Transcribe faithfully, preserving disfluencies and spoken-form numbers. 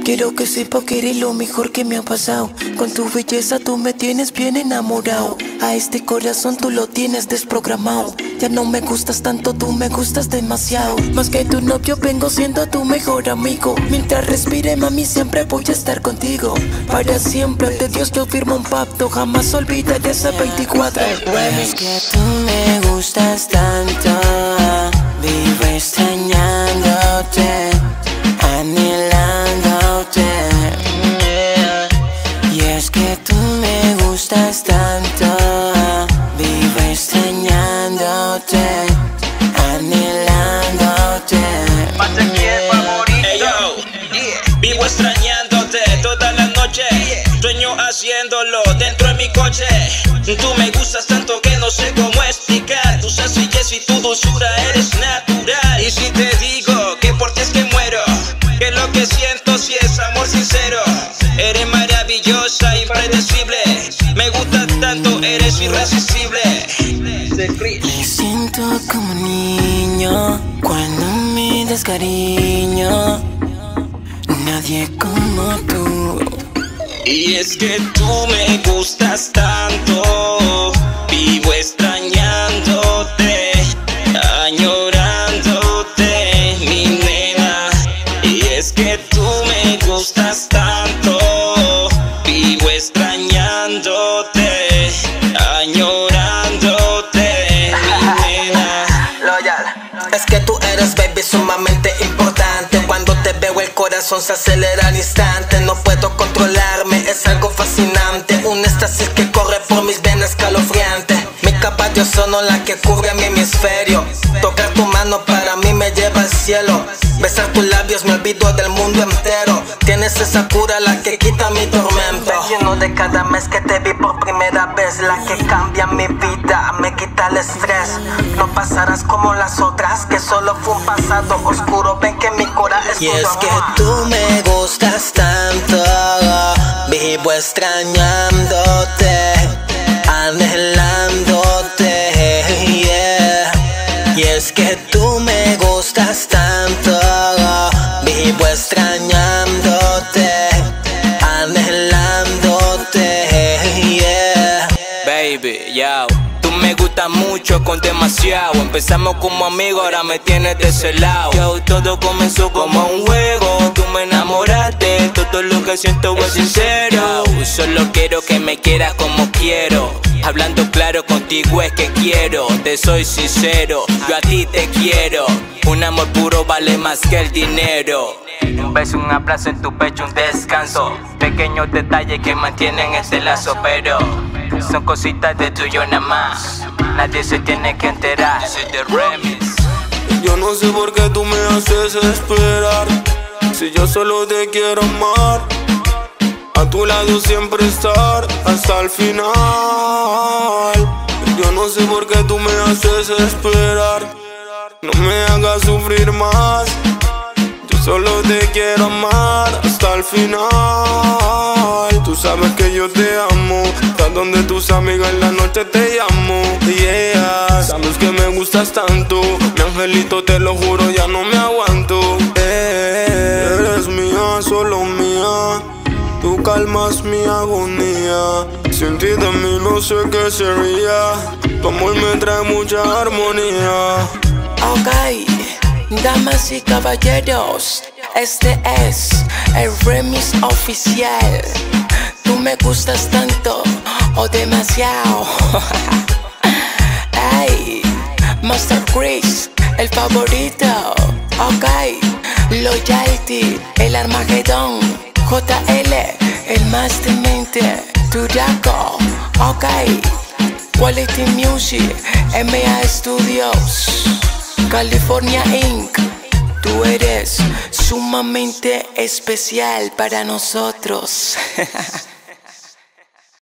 Quiero que sepa que eres lo mejor que me ha pasado. Con tu belleza tú me tienes bien enamorado. A este corazón tú lo tienes desprogramado. Ya no me gustas tanto, tú me gustas demasiado. Más que tu novio vengo siendo tu mejor amigo. Mientras respire mami siempre voy a estar contigo. Para siempre ante Dios yo firmo un pacto. Jamás olvidaré ese veinticuatro. Es que tú me gustas tanto, vivo extrañándote, anhelándote. Y es que tú me gustas tanto, vivo extrañándote, anhelándote. Más aquí el favorito. Hey, yo, yeah. Vivo extrañándote toda la noche, yeah. Sueño haciéndolo dentro de mi coche. Tú me gustas tanto que no sé cómo explicar. Tu sencillez y tu dulzura eres natural. Y si te digo que por ti es que muero, que lo que siento si es amor sincero. Eres maravillosa, impredecible. Me gusta tanto, eres irresistible. Me siento como un niño cuando me das cariño. Nadie como tú. Y es que tú me gustas tanto, vivo extrañándote, añorándote, mi nena. Y es que tú me gustas tanto, vivo extrañándote, añorándote, mi nena. Loyal. Es que tú eres, baby, sumamente importante. Cuando te veo el corazón se acelera al instante. No puedo controlarme, es algo fascinante. Un éxtasis que corre por mis venas escalofriante. Mi capa de ozono la que cubre a mi hemisferio. Tocar tu mano para mí me lleva al cielo. Besar tus labios me olvido del mundo entero. Tienes esa cura la que quita mi tormento. Me lleno de cada mes que te vi por primera vez. La que cambia mi vida, me quita el estrés. No pasarás como las otras, que solo fue un pasado oscuro. Ven que mi corazón es Y puro es amor. que tú me gustas tanto, vivo extrañándote, anhelándote, yeah. Y es que tú me gustas tanto, vivo extrañándote, anhelándote, yeah. Baby, yo, tú me gustas mucho con demasiado. Empezamos como amigos, ahora me tienes de ese lado. Yo, todo comenzó como un juego. Tú me enamoraste, todo lo que siento es sincero. Yo, solo quiero que me quieras como quiero. Hablando claro contigo es que quiero. Te soy sincero, yo a ti te quiero. Un amor puro vale más que el dinero. Un beso, un abrazo en tu pecho, un descanso. Pequeños detalles que mantienen este lazo, pero son cositas de tuyo nada más. Nadie se tiene que enterar. Soy de remix. Yo no sé por qué tú me haces esperar, si yo solo te quiero amar. A tu lado siempre estar hasta el final. Yo no sé por qué tú me haces esperar. No me hagas sufrir más. Yo solo te quiero amar hasta el final. Tú sabes que yo te amo. Estás donde tus amigas en la noche te llamo. Yeah, sabes que me gustas tanto. Mi angelito, te lo juro, ya no me aguanto. Eh, eres mía, solo mía. Tú calmas mi agonía. Sin ti de mí no sé qué sería. Tu amor me trae mucha armonía. Ok, damas y caballeros, este es el remix oficial. Tú me gustas tanto o demasiado. Ay, Master Chris, el favorito. Ok, Loyalty, el Armagedón. J L, el más demente. Turaco, ok. Quality Music, M A Studios, California incorporated. Tú eres sumamente especial para nosotros.